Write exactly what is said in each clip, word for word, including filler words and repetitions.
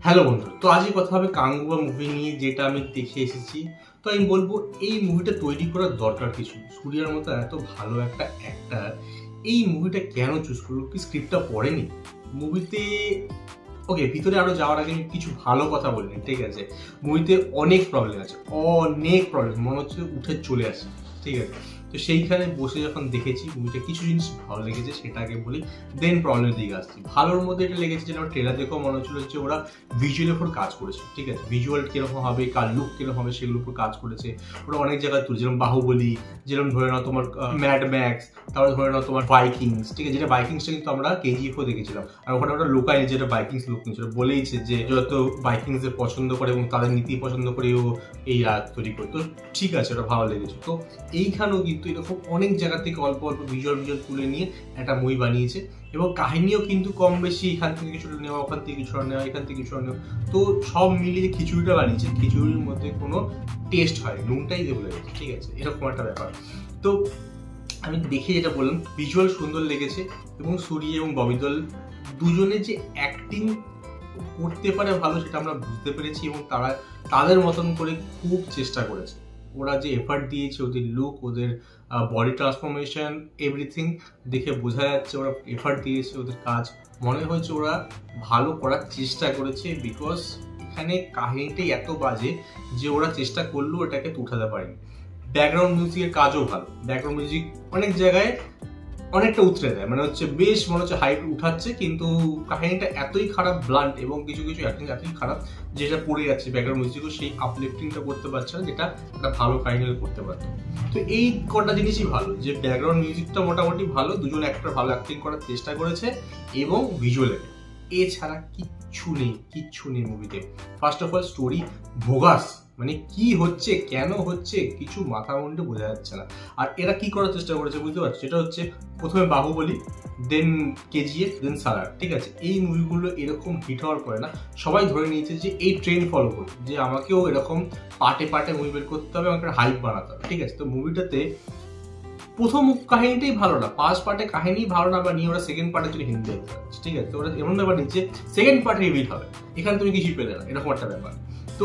Hello বন্ধু, তো আজকে কথা হবে কাঙ্গুয়া মুভি নিয়ে, যেটা আমি দেখে এসেছি। তো আমি বলবো এই মুভিটা তৈরি করার দরকার কিছু। সূর্যার মতো এত ভালো একটা অ্যাক্টার এই মুভিটা কেন চুজ করলো? কি স্ক্রিপ্টটা পড়েনি মুভিতে? ওকে, ভিতরে আরো যাওয়ার আগে আমি কিছু ভালো কথা বলিনি, ঠিক আছে? মুভিতে অনেক প্রবলেম আছে, অনেক প্রবলেম, মনে হচ্ছে উঠে চলে আসে, ঠিক আছে? তো সেইখানে বসে যখন দেখেছি মুভিটা, কিছু জিনিস ভালো লেগেছে, সেটা আগে বলি, দেন প্রবলেমের দিকে আসছি। ভালোর মধ্যে এটা লেগেছে যে আমার ট্রেলার দেখেও মনে হচ্ছিল যে ওরা ভিজুয়ালের উপর কাজ করেছে, ঠিক আছে? ভিজুয়াল কিরকম হবে, কার লুক কিরকম হবে, সেগুলোর উপর কাজ করেছে ওরা অনেক জায়গায় তুলে, যেরকম বাহুবলী, যেরকম ধরে নাও তোমার ম্যাড ম্যাক্স, তারপরে ধরে নাও তোমার ভাইকিংস, ঠিক আছে? যেটা ভাইকিংসটা কিন্তু আমরা কেজিএফও দেখেছিলাম, আর ওখানে ওটা লোকাই যেটা ভাইকিংস লুক নিয়েছিল, বলেইছে যে যত ভাইকিংসদের পছন্দ করে এবং তাদের নীতি পছন্দ করেও এই রাত তৈরি করে। তো ঠিক আছে, ওটা ভালো লেগেছে। তো এইখানেও কিন্তু এরকম অনেক জায়গা থেকে অল্প অল্প ভিজুয়াল ভিজুয়াল তুলে নিয়ে একটা মুভি বানিয়েছে, এবং কাহিনীও কিন্তু কম বেশি এখান থেকে কিছুটা নেওয়া, ওখান থেকে কিছুটা নেওয়া, এখান থেকে কিছুটা নেওয়া। তো সব মিলিয়ে খিচুড়িটা বানিয়েছে, খিচুড়ির মধ্যে কোনো টেস্ট হয়, নুনটাই দেবো লেগেছে, ঠিক আছে? এরকম একটা ব্যাপার। তো আমি দেখে যেটা বললাম, ভিজুয়াল সুন্দর লেগেছে, এবং সূর্য এবং ববি দেওল দুজনে যে অ্যাক্টিং করতে পারে ভালো, সেটা আমরা বুঝতে পেরেছি, এবং তারা তাদের মতন করে খুব চেষ্টা করেছে। ওরা যে এফার্ট দিয়েছে, ওদের লুক, ওদের বডি ট্রান্সফরমেশন, এভরিথিং দেখে বোঝা যাচ্ছে ওরা এফার্ট দিয়েছে। ওদের কাজ মনে হয়েছে ওরা ভালো করার চেষ্টা করেছে, বিকজ এখানে কাহিনীটাই এত বাজে যে ওরা চেষ্টা করলেও এটাকে উঠাতে পারেনি। ব্যাকগ্রাউন্ড মিউজিকের কাজও ভালো, ব্যাকগ্রাউন্ড মিউজিক অনেক জায়গায় অনেকটা উতরে দেয়, মানে হচ্ছে বেশ মনে হচ্ছে হাইট উঠাচ্ছে, কিন্তু কাহিনীটা এতই খারাপ, ব্লান্ট, এবং কিছু কিছু অ্যাক্টিং এতই খারাপ যেটা পড়ে যাচ্ছে, ব্যাকগ্রাউন্ড মিউজিকও সেই আপলিফটিংটা করতে পারছে না, যেটা একটা ভালো কাহিনী করতে পারতো। তো এই কটা জিনিসই ভালো, যে ব্যাকগ্রাউন্ড মিউজিকটা মোটামুটি ভালো, দুজন অ্যাক্টর ভালো অ্যাক্টিং করার চেষ্টা করেছে, এবং ভিজুয়ালে এছাড়া কিচ্ছু নেই, কিচ্ছু নেই মুভিতে। First of all story bogus, মানে কি হচ্ছে, কেন হচ্ছে, কিছু মাথা মুন্ডে বোঝা যাচ্ছে না। আর এরা কি করার চেষ্টা করেছে বুঝতে পারছো? সেটা হচ্ছে প্রথমে বাহুবলী, দেন কেজিএফ, দেন সালার, ঠিক আছে? এই মুভিগুলো এরকম হিট হওয়ার পরে না, সবাই ধরে নিয়েছে যে এই ট্রেন্ড ফলো করবে, যে আমাকেও এরকম পার্টে পার্টে মুভি বের করতে হবে, আমাকে হাইপ বানাতে হবে, ঠিক আছে? তো মুভিটাতে প্রথম কাহিনীটাই ভালো না, ফার্স্ট পার্টে কাহিনী ভালো না, বা নিয়ে ওরা সেকেন্ড পার্টের জন্য হিন্দি দেখতে পাচ্ছে, ঠিক আছে? তো ওরা এমন ব্যাপার নিচ্ছে সেকেন্ড পার্ট রিভিল হবে, এখানে তুমি কিছুই পেলে না, এরকম একটা ব্যাপার। তো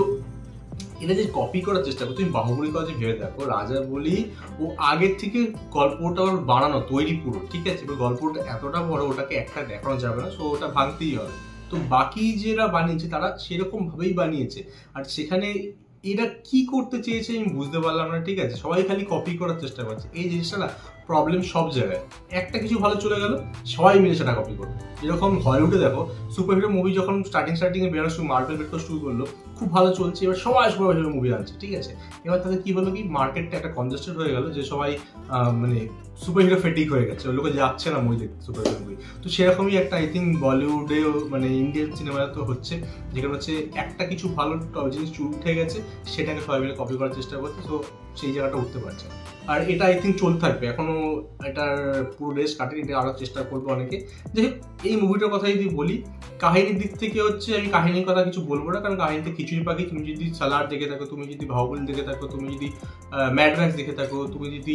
এটা যে কপি করার চেষ্টা করো, তুমি বাহুবলীর কথা ভেবে দেখো, রাজা বলি ও আগের থেকে গল্পটা ওর বানানো তৈরি পুরো, ঠিক আছে? এবার গল্পটা এতটা বড়, ওটাকে একটা দেখানো যাবে না, সো ওটা ভাঙতেই হবে। তো বাকি যারা বানিয়েছে তারা সেরকম ভাবেই বানিয়েছে, আর সেখানে এরা কি করতে চেয়েছে আমি বুঝতে পারলাম না, ঠিক আছে? সবাই খালি কপি করার চেষ্টা করছে, এই জিনিসটা না প্রবলেম সব জায়গায়। একটা কিছু ভালো চলে গেল, সবাই মিলে সেটা কপি করবে। যেরকম হলিউডে দেখো, সুপারহিরো মুভি যখন স্টার্টিং স্টার্টিং এ বেরোনো শুরু, মার্ভেল বের করা শুরু করলো, খুব ভালো চলছে, এবার সবাই সুপারহিরো মুভি আনছে, ঠিক আছে? এবার তাদের কি হলো, কি মার্কেটটা একটা কনজেস্টেড হয়ে গেল, যে সবাই মানে সুপারহিরো ফেটিক হয়ে গেছে, লোকে যাচ্ছে না মুভি দেখতে, সুপারহিরো মুভি। তো সেরকমই একটা আই থিঙ্ক বলিউডেও, মানে ইন্ডিয়ান সিনেমাতে তো হচ্ছে, যেখানে হচ্ছে একটা কিছু ভালো জিনিস উঠে গেছে, সেটাকে সবাই মিলে কপি করার চেষ্টা করছে, তো সেই জায়গাটা উঠতে পারছে। আর এটা আই থিঙ্ক চলতে থাকবে, এখনো এটার পুরো রেস কাটেনি, এটা আরো চেষ্টা করবে অনেকে। যে এই মুভিটার কথা যদি বলি, কাহিনীর দিক থেকে হচ্ছে, আমি কাহিনীর কথা কিছু বলবো না, কারণ কাহিনীতে খিচুড়ি পাখি। তুমি যদি সালার দেখে থাকো, তুমি যদি বাহুবলী দেখে থাকো, তুমি যদি ম্যাড ম্যাক্স দেখে থাকো, তুমি যদি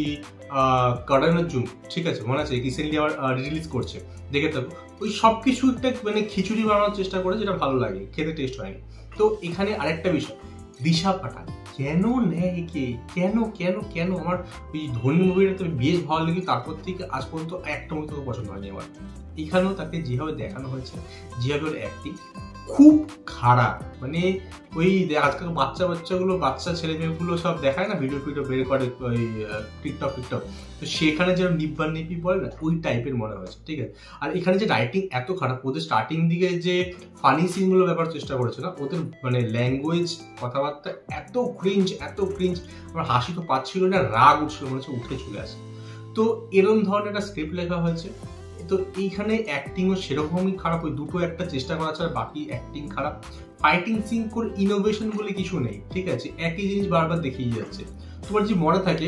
কার্ডান অর্জুন, ঠিক আছে, মনে আছে রিসেন্টলি আবার রিলিজ করছে, দেখে থাকো, ওই সব কিছু একটা মানে খিচুড়ি বানানোর চেষ্টা করে, যেটা ভালো লাগে, খেতে টেস্ট হয়নি। তো এখানে আরেকটা বিষয়, দিশা পাঠান কেন নেয় একে, কেন কেন কেন আমার ওই ধোনি মুভিটা তো বেশ ভালো লেগে, তারপর থেকে আজ পর্যন্ত একটা মুভি তোকে পছন্দ হয়নি আমার। এখানেও তাকে যেভাবে দেখানো হয়েছে, যেভাবে ওর অ্যাক্টিং খুব খারাপ, মানে ওই আজকাল বাচ্চা বাচ্চাগুলো, বাচ্চা ছেলে মেয়েগুলো সব দেখায় না, ভিডিও ফিডিও বের করে ওই টিকটক টিকটক, তো সেখানে যেন নিব্বান নিপি বলে না, ওই টাইপের মনে হয়েছে, ঠিক আছে? আর এখানে যে রাইটিং এত খারাপ, ওদের স্টার্টিং দিকে যে ফানি সিনগুলো ব্যাপার চেষ্টা করেছে না, ওদের মানে ল্যাঙ্গুয়েজ, কথাবার্তা এত ক্রিঞ্জ, এত ক্রিঞ্জ, আমার হাসি তো পাচ্ছিল না, রাগ উঠছিল, মনে হচ্ছে উঠে চলে আসে। তো এরকম ধরনের একটা স্ক্রিপ্ট লেখা হয়েছে, তো এইখানে অ্যাক্টিংও সেরকমই খারাপ, ওই দুটো একটা চেষ্টা করা ছাড়া বাকি অ্যাক্টিং খারাপ। ফাইটিং সিন করে ইনোভেশন বলে কিছু নেই, ঠিক আছে? একই জিনিস বারবার দেখিয়ে যাচ্ছে। তোমার যে মনে থাকে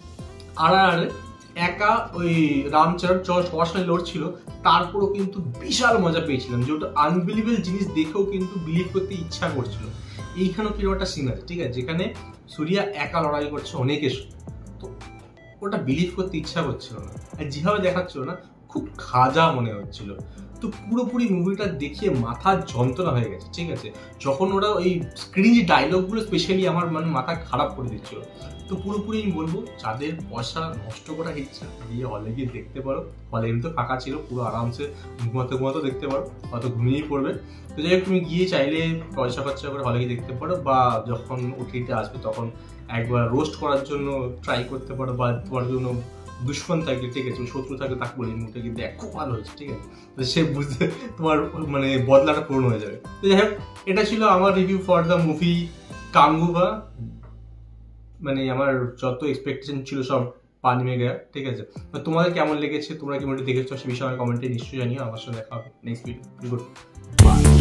আর আর একা ওই রামচরণ সবার সঙ্গে লড়ছিল, তারপরও কিন্তু বিশাল মজা পেয়েছিলাম, যে ওটা আনবিলিভেবল জিনিস দেখেও কিন্তু বিলিভ করতে ইচ্ছা করছিল। এইখানেও কিরকম একটা সিন আছে, ঠিক আছে, যেখানে সূর্যা একা লড়াই করছে অনেকের, তো ওটা বিলিভ করতে ইচ্ছা করছিল না, আর যেভাবে দেখাচ্ছিল না খুব খাজা মনে হচ্ছিল। তো পুরোপুরি মুভিটা দেখিয়ে মাথার যন্ত্রণা হয়ে গেছে, ঠিক আছে। যখন ওরা ওই স্ক্রিন ডায়লগগুলো স্পেশালি আমার মানে মাথা খারাপ করে দিচ্ছিল। তো পুরোপুরি আমি বলবো যাদের পয়সা নষ্ট করা ইচ্ছা গিয়ে হলে গিয়ে দেখতে পারো। হলে এমনি ফাঁকা ছিল, পুরো আরামসে ঘুমাতে ঘুমাতে দেখতে পারো, হয়তো ঘুমিয়েই পড়বে। তো যাই হোক, তুমি গিয়ে চাইলে পয়সা খরচা করে হলে গিয়ে দেখতে পারো, বা যখন ওটিতে আসবে তখন একবার রোস্ট করার জন্য ট্রাই করতে পারো, বা তোমার জন্য দুশ্মন থাকলে, ঠিক আছে, শত্রু থাকলে তাকে বলি মুভিটা কিন্তু দেখ খুব ভালো হয়েছে, ঠিক আছে, সে বুঝতে তোমার মানে বদলাটা পূর্ণ হয়ে যাবে। তো যাই হোক, এটা ছিল আমার review for the movie Gangubai. মানে আমার যত এক্সপেকটেশন ছিল সব পানি মে গেয়া, ঠিক আছে। তোমাদের কেমন লেগেছে, তোমরা কি মুভিটা দেখেছো সে বিষয়ে কমেন্টে নিশ্চয়ই জানিও। আমার সাথে দেখা হবে নেক্সট ভিডিও। Good bye.